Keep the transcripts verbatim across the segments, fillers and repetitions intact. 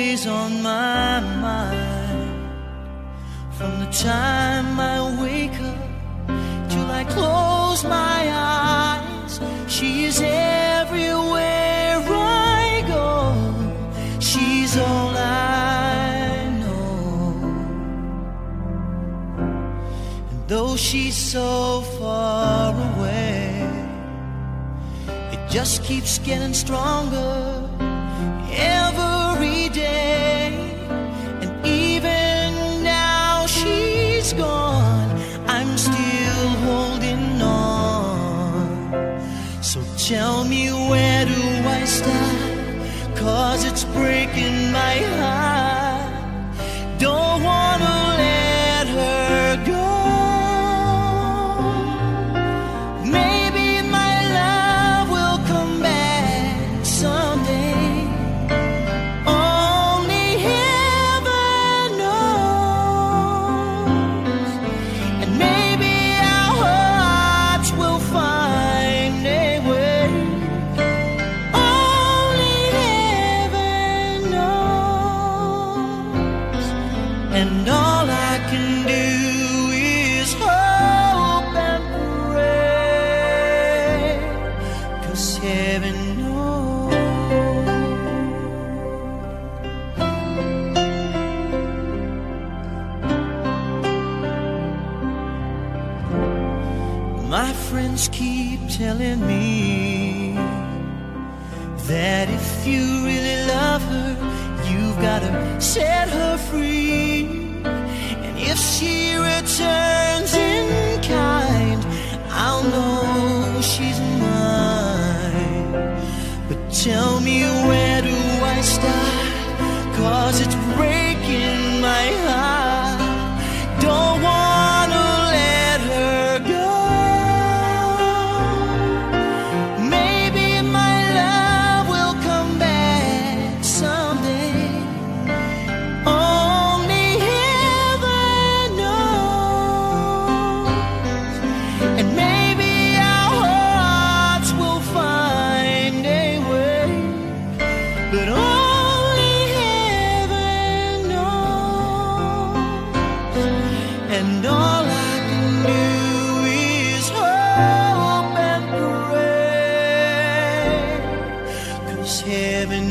always on my mind. From the time I wake up till I close my eyes, she is everywhere I go. She's all I know. And though she's so far away, it just keeps getting stronger every day. And even now she's gone, I'm still holding on. So tell me, where do I start? 'Cause it's breaking my heart. Don't wanna let her go. Maybe my love will come back someday. Only heaven knows. And maybe our hearts will find a way. Only heaven knows. And all I can do is hope and pray, 'cause heaven knows. My friends keep telling me that if you really love her, you've gotta set her free. And if she returns in kind, I'll know she's mine. But tell me, where do I start? 'Cause it's breaking my heart. Don't wanna let her go. Maybe my love will come back someday. Only heaven knows. And maybe our hearts will find a way. But only heaven knows. And all I can do is hope and pray, 'cause heaven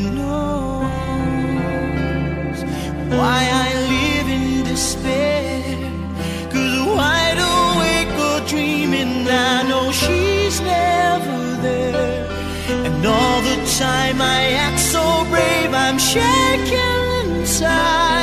knows why I live in despair. 'Cause wide awake or dreaming, I know she's never there. And all the time I act so brave, I'm shaking inside.